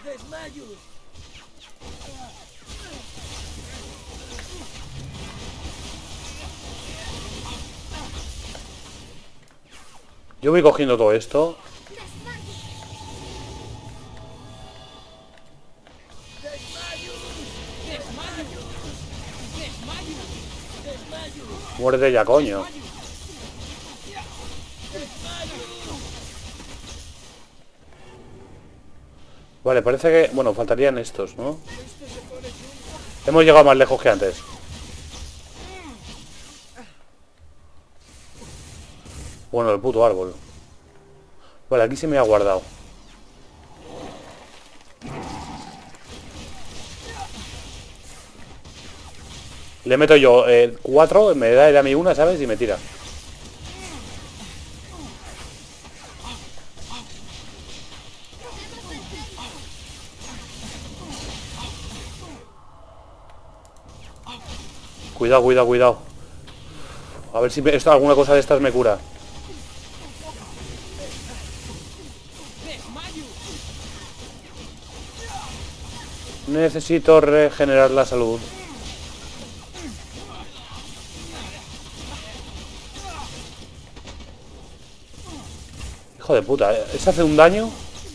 Yo voy cogiendo todo esto. Muérete ya, coño. Vale, parece que... Bueno, faltarían estos, ¿no? Hemos llegado más lejos que antes. Bueno, el puto árbol. Vale, aquí se me ha guardado. Le meto yo 4, me da él a mí una, ¿sabes? Y me tira. Cuidado, cuidado, cuidado. A ver si alguna cosa de estas me cura. Necesito regenerar la salud. Hijo de puta, ¿ese hace un daño?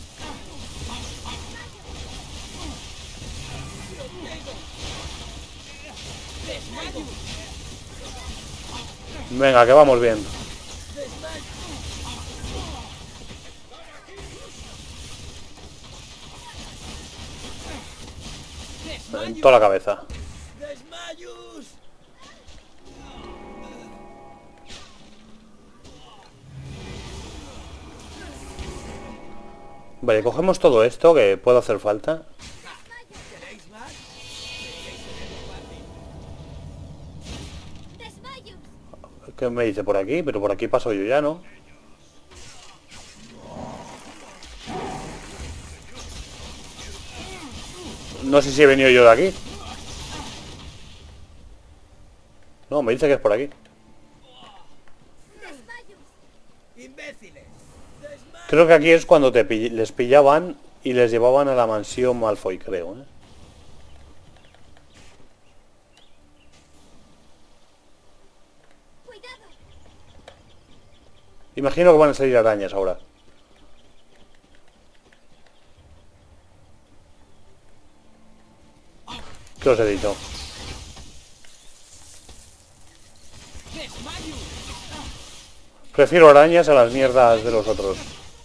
Venga, que vamos bien. En toda la cabeza. Vale, cogemos todo esto que puede hacer falta. ¿Qué me dice por aquí? Pero por aquí paso yo ya, ¿no? No sé si he venido yo de aquí. No, me dice que es por aquí. Creo que aquí es cuando les pillaban y les llevaban a la mansión Malfoy, creo, ¿eh? Imagino que van a salir arañas ahora. ¿Qué os he dicho? Prefiero arañas a las mierdas de los otros.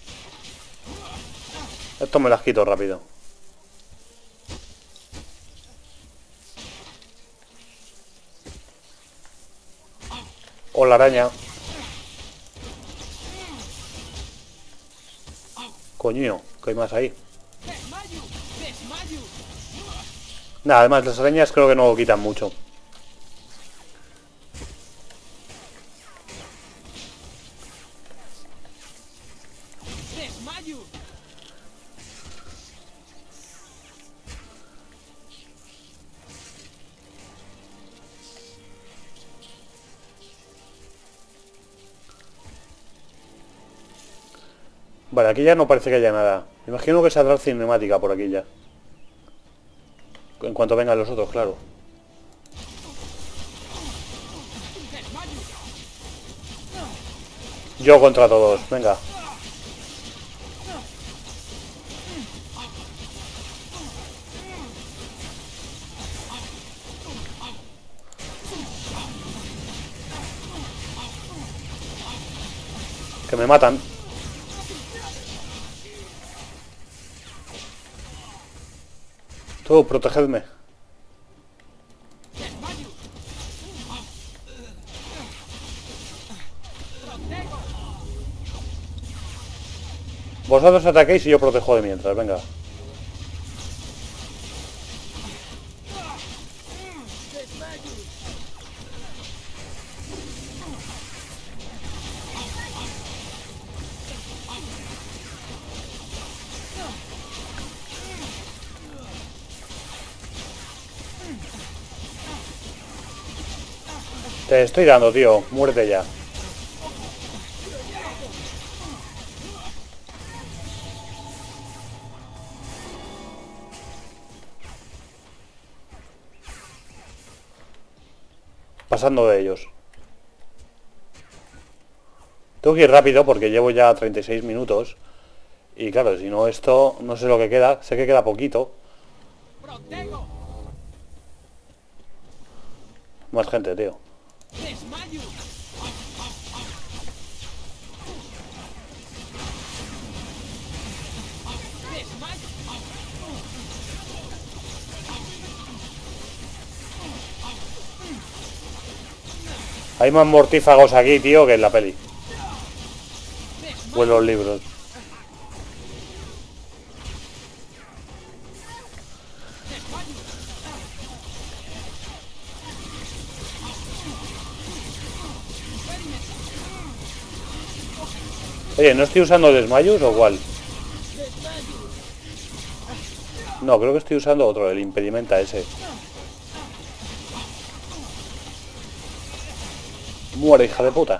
Esto me las quito rápido. O la araña. Coño, ¿qué hay más ahí? Nada, además las arañas creo que no quitan mucho. Vale, aquí ya no parece que haya nada. Imagino que saldrá cinemática por aquí ya. En cuanto vengan los otros, claro. Yo contra todos, venga. Que me matan. Tú, protegedme. Vosotros ataquéis y yo protejo de mientras, venga. Te estoy dando, tío. Muérete ya. pasando de ellos. Tengo que ir rápido porque llevo ya 36 minutos. Y claro, si no esto, no sé lo que queda. Sé que queda poquito. Más gente, tío. Hay más mortífagos aquí, tío, que en la peli. O en los libros. Oye, ¿no estoy usando desmayos o cuál? No, creo que estoy usando otro, el impedimenta ese. Muere, hija de puta.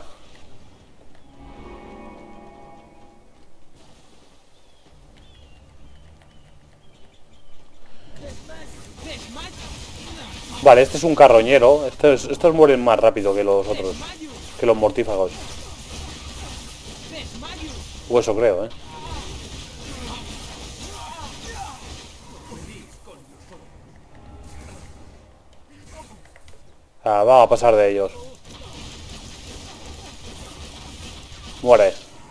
Vale, este es un carroñero. Estos mueren más rápido que los otros. Que los mortífagos. O eso creo, ¿eh? Ah, vamos a pasar de ellos. Muere.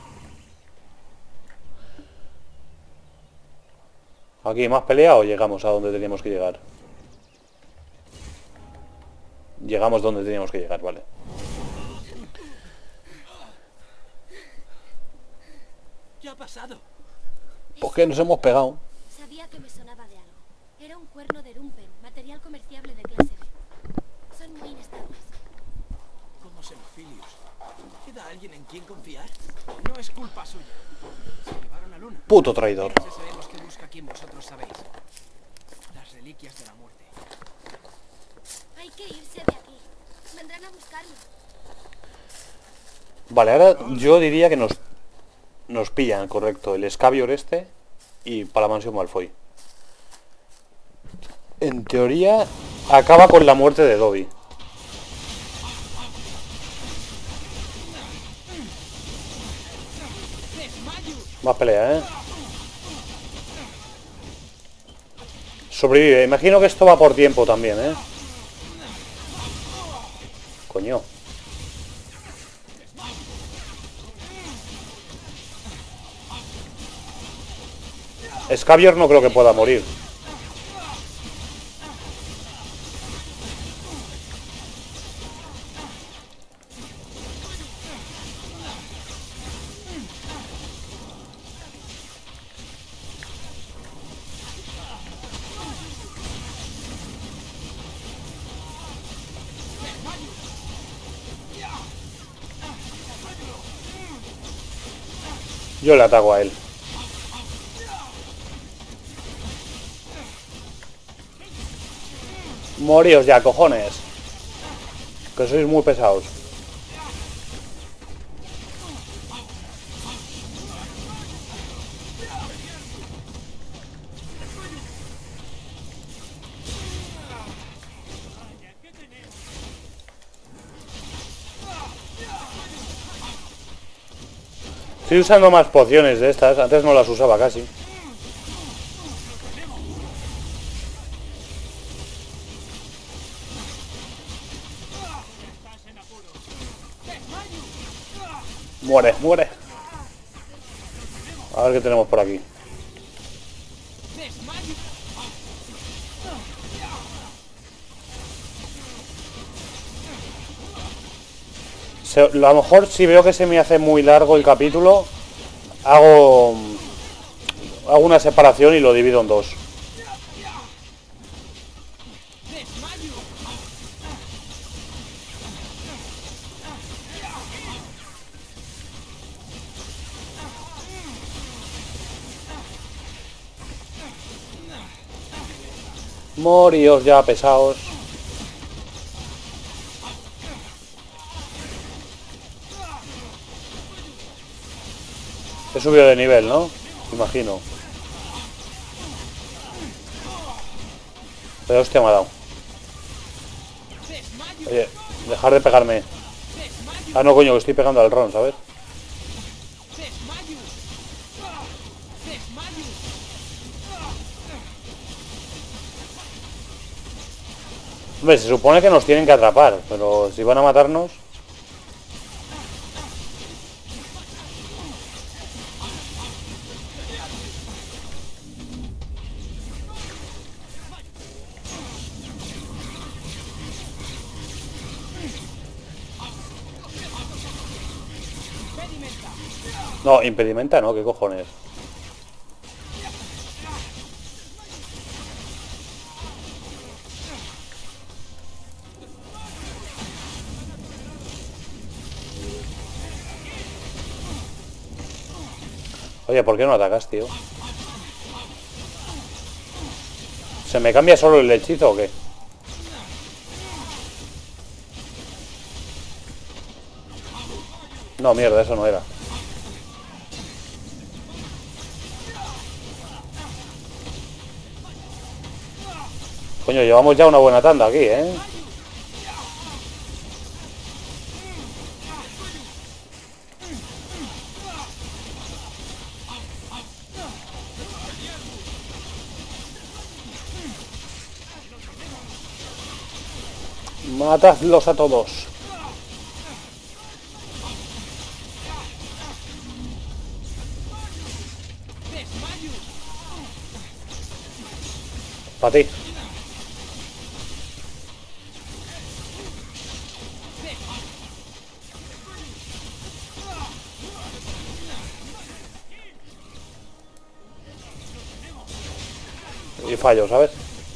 ¿Aquí más pelea o llegamos a donde teníamos que llegar? Llegamos donde teníamos que llegar, vale. ¿Qué ha pasado? ¿Por qué nos hemos pegado? Sabía que me sonaba de algo. Era un cuerno de Rumpen, material comerciable de clase B. Son muy inestables. ¿Cómo Xenophilius? ¿Queda alguien en quien confiar? No es culpa suya. Se llevaron a Luna. Puto traidor. Ya sabemos que busca quien vosotros sabéis. Las reliquias de la muerte. Hay que irse de aquí. Vendrán a buscarme. Vale, ahora yo diría que nos pillan, correcto, el Scabior este y para la mansión Malfoy. En teoría acaba con la muerte de Dobby. Más pelea, ¿eh? Sobrevive. Imagino que esto va por tiempo también, ¿eh? Coño. Scabior no creo que pueda morir. Yo le ataco a él. Moríos ya, cojones. Que sois muy pesados. Estoy usando más pociones de estas. Antes no las usaba casi. Muere, muere. A ver qué tenemos por aquí. A lo mejor si veo que se me hace muy largo el capítulo, hago una separación y lo divido en dos. Moríos ya, pesados. He subido de nivel, ¿no? Imagino. Pero hostia me ha dado. Oye, Dejar de pegarme. Ah, no, coño, que estoy pegando al Ron, ¿sabes? Hombre, se supone que nos tienen que atrapar, pero si van a matarnos... No, impedimenta no, ¿qué cojones? Oye, ¿por qué no atacas, tío? ¿Se me cambia solo el hechizo o qué? No, mierda, eso no era. Coño, llevamos ya una buena tanda aquí, ¿eh? Matadlos a todos. Para ti. Y fallo, ¿sabes?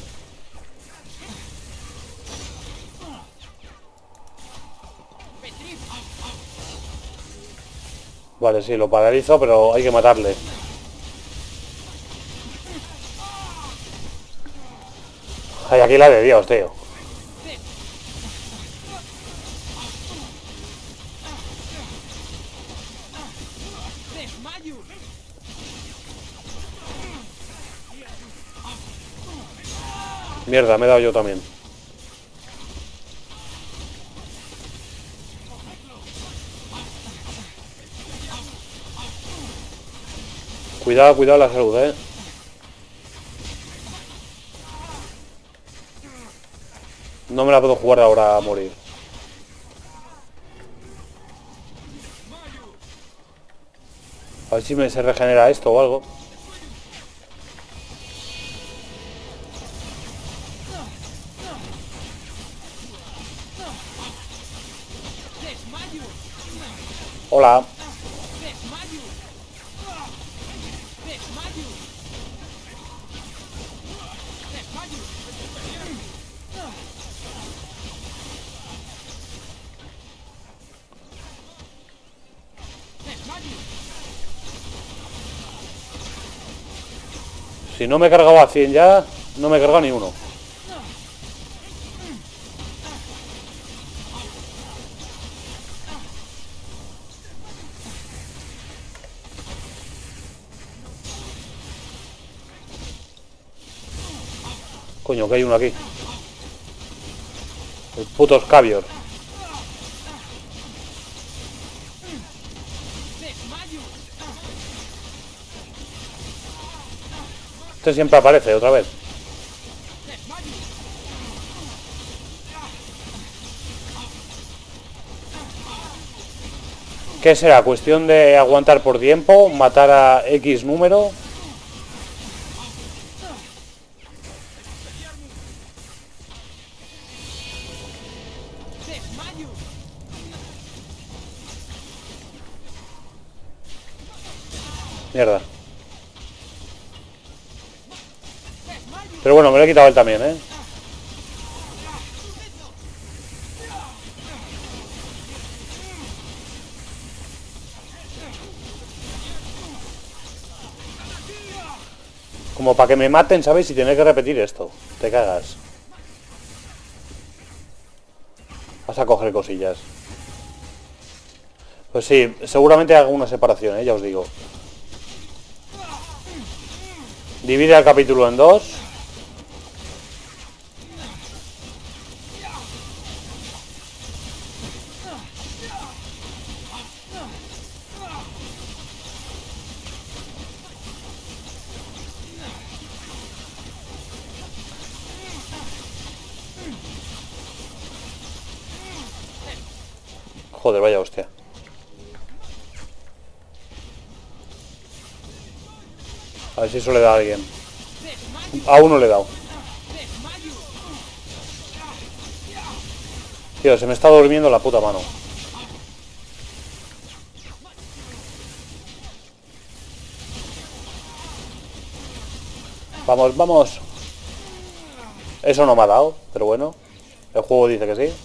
Vale, sí, lo paralizo, pero hay que matarle. Ay, aquí la de Dios, tío. Mierda, me he dado yo también. Cuidado, cuidado la salud, ¿eh? No me la puedo jugar ahora a morir. A ver si se regenera esto o algo. Hola. Si no me he cargado a 100 ya, no me he cargado ni uno. Coño, que hay uno aquí. El puto Scabior. Este siempre aparece otra vez. ¿Qué será? ¿Cuestión de aguantar por tiempo? ¿Matar a X número? Mierda. Pero bueno, me lo he quitado él también, ¿eh? Como para que me maten, ¿sabes? Y tener que repetir esto. Te cagas. Vas a coger cosillas. Pues sí, seguramente haga una separación, ¿eh? Ya os digo. Divide el capítulo en dos. Joder, vaya hostia. A ver si eso le da a alguien. A uno le he dado. Tío, se me está durmiendo la puta mano. Vamos, vamos. Eso no me ha dado, pero bueno. El juego dice que sí.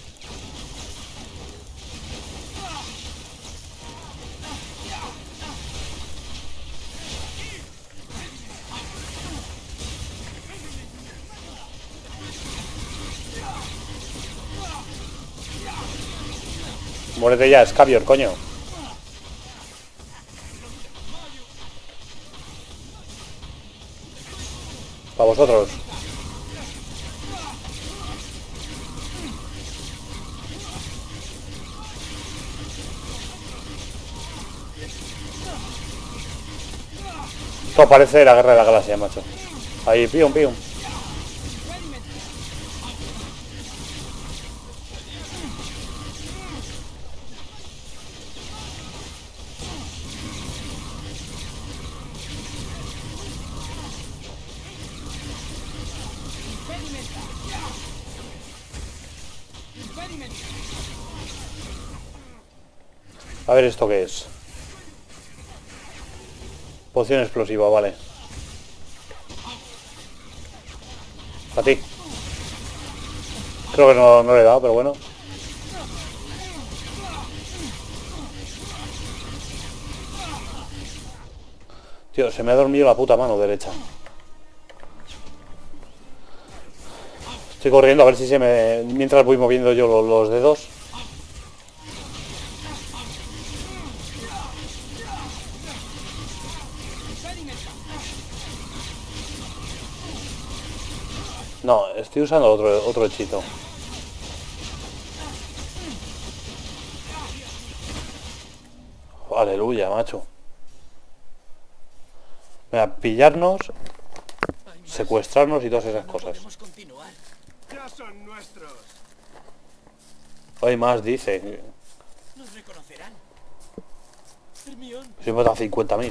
Muérete ya, Scabior, coño. Para vosotros. Esto parece la guerra de la galaxia, macho. Ahí, pium, pium. A ver esto qué es. Poción explosiva, vale. A ti. Creo que no le he dado, pero bueno. Tío, se me ha dormido la puta mano derecha. Estoy corriendo a ver si se me... Mientras voy moviendo yo los dedos. No, estoy usando otro hechizo. Aleluya, macho. Mira, pillarnos, secuestrarnos y todas esas cosas. Ya son nuestros. Hay más, dice. Nos reconocerán. Hermione. Si me matan 50.000.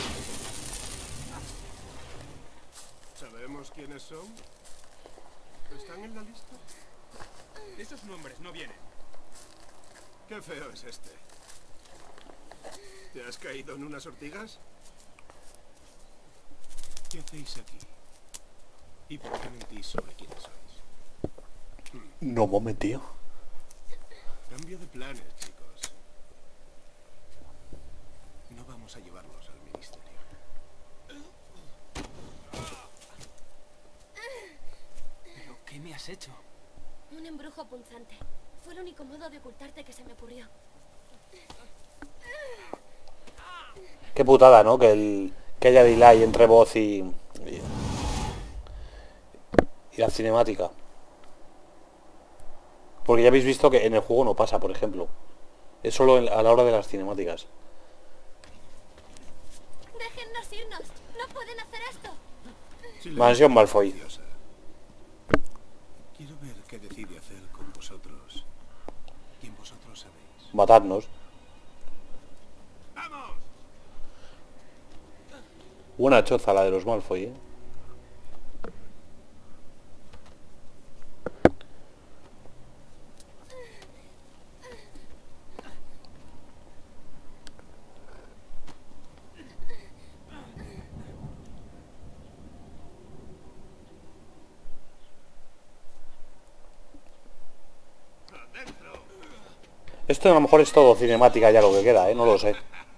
¿Sabemos quiénes son? ¿Están en la lista? Esos nombres no vienen. Qué feo es este. ¿Te has caído en unas ortigas? ¿Qué hacéis aquí? ¿Y por qué mentís sobre quiénes sois? No hemos metido. Cambio de planes, chicos. No vamos a llevarlos al ministerio. ¿Pero qué me has hecho? Un embrujo punzante. Fue el único modo de ocultarte que se me ocurrió. Qué putada, ¿no? Que haya delay entre voz y la cinemática. Porque ya habéis visto que en el juego no pasa, por ejemplo. Es solo a la hora de las cinemáticas. ¡Déjennos irnos! ¡No pueden hacer esto! Mansión Malfoy. Quiero ver qué decide hacer con vosotros. ¿Quién vosotros sabéis? Matadnos. ¡Vamos! Buena choza la de los Malfoy, ¿eh? Esto a lo mejor es todo cinemática ya lo que queda, ¿eh? No lo sé.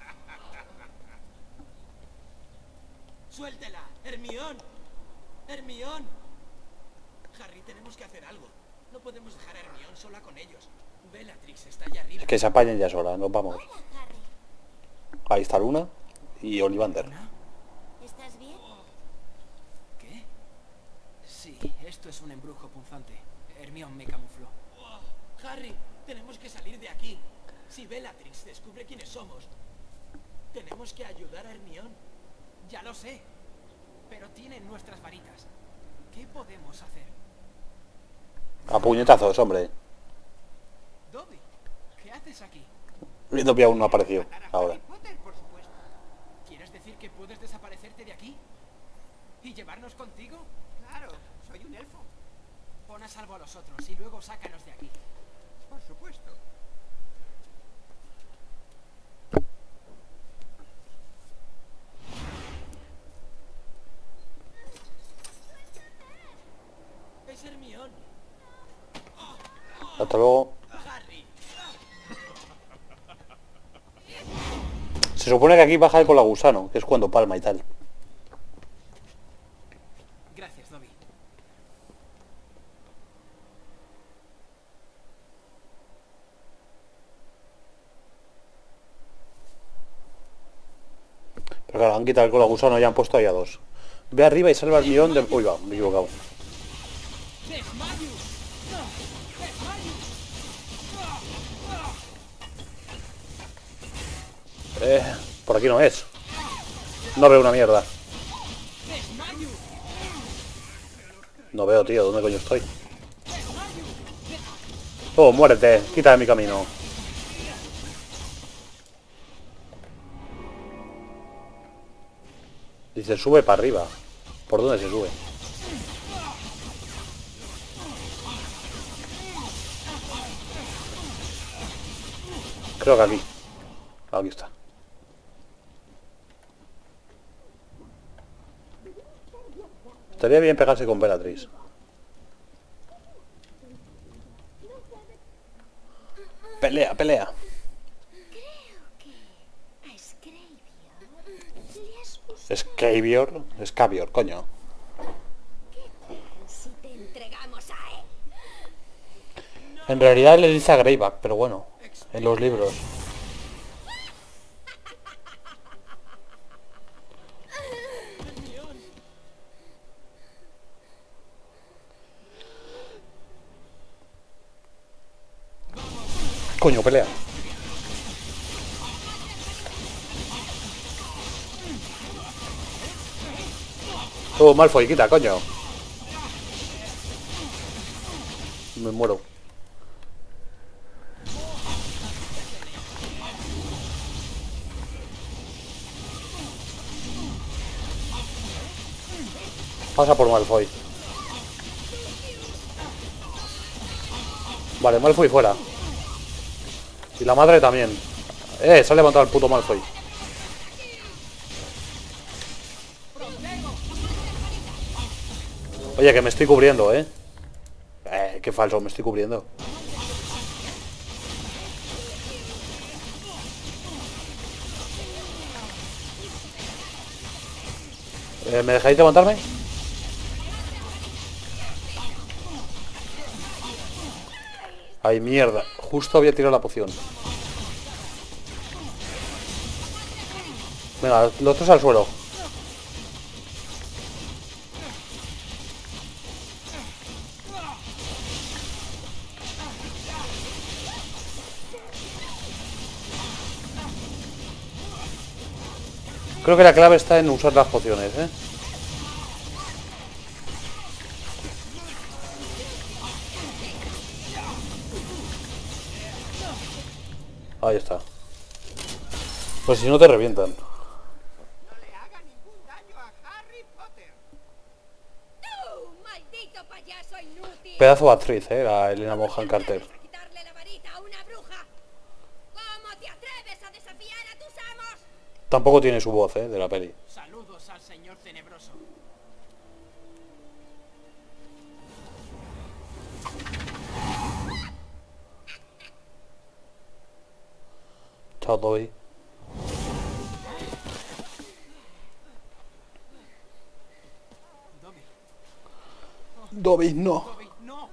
¡Suéltela! ¡Hermione! ¡Hermione! Harry, tenemos que hacer algo. No podemos dejar a Hermione sola con ellos. Bellatrix está allá arriba. Que se apañen ya sola, nos vamos. Hola, Harry. Ahí está Luna y Ollivander. ¿Estás bien? ¿Qué? Sí, esto es un embrujo punzante. Hermione me camufló. Harry, tenemos que salir de aquí. Si Bellatrix descubre quiénes somos, tenemos que ayudar a Hermione. Ya lo sé. Pero tienen nuestras varitas. ¿Qué podemos hacer? A puñetazos, hombre. Dobby, ¿qué haces aquí? Y Dobby aún no ha aparecido Matar a ahora. Harry Potter, por supuesto. ¿Quieres decir que puedes desaparecerte de aquí? ¿Y llevarnos contigo? Claro, soy un elfo. Pon a salvo a los otros y luego sácanos de aquí. Por supuesto. Es Hermione. Hasta luego. Harry. Se supone que aquí baja el colagusano, que es cuando palma y tal. Gracias, Dobby. Pero claro, han quitado el colagusano y han puesto ahí a dos. Ve arriba y salva al millón de... Uy, va, me he equivocado. ¡Desmayo! ¡Desmayo! Por aquí no es. No veo una mierda. ¡Desmayo! No veo, tío, ¿dónde coño estoy? Oh, muérete, quita de mi camino. Dice, sube para arriba. ¿Por dónde se sube? Creo que aquí. Aquí está. Estaría bien pegarse con Bellatrix. Pelea, pelea. Creo que a Scravior le has gustado. Scabior, coño. Si te entregamos a él. En realidad le dice a Greyback, pero bueno, en los libros. Coño, pelea. Oh, Malfoy, quita, coño. Me muero. Pasa por Malfoy. Vale, Malfoy fuera. Y la madre también. Se ha levantado el puto Malfoy. Oye, que me estoy cubriendo, qué falso, me estoy cubriendo. ¿Me dejáis levantarme? Ay, mierda. Justo había tirado la poción. Venga, los tres al suelo. Creo que la clave está en usar las pociones, Ahí está. Pues si no te revientan. No le haga ningún daño a Harry Potter. ¡Tú, maldito payaso inútil! Pedazo de actriz, la Elena Bonham Carter. ¿A quitarle la varita a una bruja? ¿Cómo te atreves a desafiar a tus amos? Tampoco tiene su voz, de la peli. Saludos al señor tenebroso. Chao, Dobby. Dobby. Dobby, no. Dobby, no.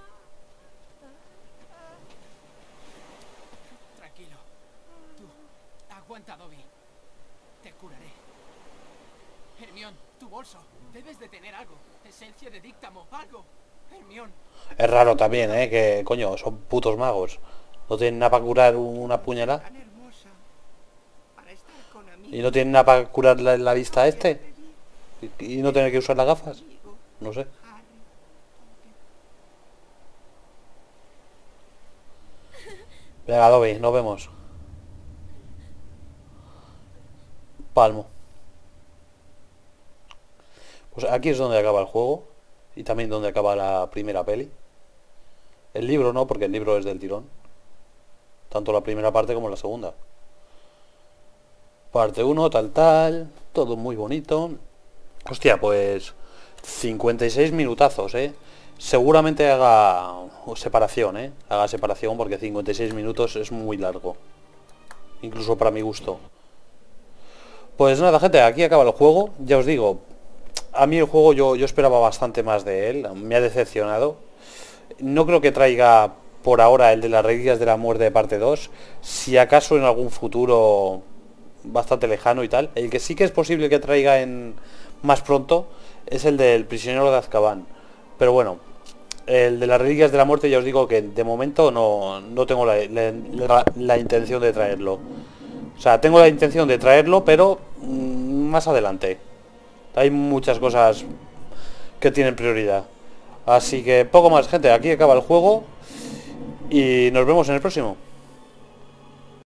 Tranquilo. Tú, aguanta, Dobby. Te curaré. Hermione, tu bolso. Debes de tener algo. Esencia de díctamo, algo. Hermione. Es raro también, que coño, son putos magos. No tienen nada para curar una puñalada. Tan hermosa. Para estar con amigos. Y no tienen nada para curar la vista a este. Y no tener que usar las gafas. No sé. Harry. Venga, Dobby, nos vemos. palmo. Pues aquí es donde acaba el juego. Y también donde acaba la primera peli. El libro no, porque el libro es del tirón. Tanto la primera parte como la segunda. Parte 1, tal. Todo muy bonito. Hostia, pues 56 minutazos, Seguramente haga separación, Haga separación porque 56 minutos es muy largo. Incluso para mi gusto. Pues nada, gente, aquí acaba el juego. Ya os digo, a mí el juego yo esperaba bastante más de él. Me ha decepcionado. No creo que traiga por ahora el de las Reliquias de la Muerte parte 2. Si acaso en algún futuro bastante lejano y tal. El que sí que es posible que traiga en más pronto es el del Prisionero de Azkaban. Pero bueno, el de las Reliquias de la Muerte ya os digo que de momento no tengo la intención de traerlo. O sea, tengo la intención de traerlo, pero más adelante. Hay muchas cosas que tienen prioridad. Así que poco más, gente. Aquí acaba el juego y nos vemos en el próximo.